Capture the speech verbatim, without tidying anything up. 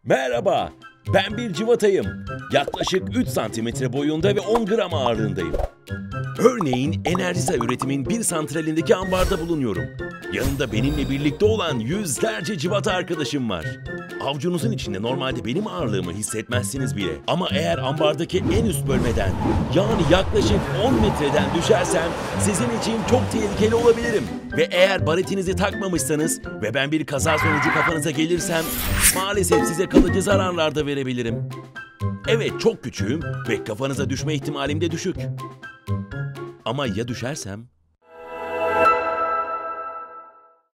Merhaba, ben bir civatayım. Yaklaşık üç santimetre boyunda ve on gram ağırlığındayım. Örneğin Enerjisa üretimin bir santralindeki ambarda bulunuyorum. Yanımda benimle birlikte olan yüzlerce civata arkadaşım var. Avucunuzun içinde normalde benim ağırlığımı hissetmezsiniz bile. Ama eğer ambardaki en üst bölmeden, yani yaklaşık on metreden düşersem sizin için çok tehlikeli olabilirim. Ve eğer baretinizi takmamışsanız ve ben bir kaza sonucu kafanıza gelirsem maalesef size kalıcı zararlar da verebilirim. Evet, çok küçüğüm ve kafanıza düşme ihtimalim de düşük. Ama ya düşersem?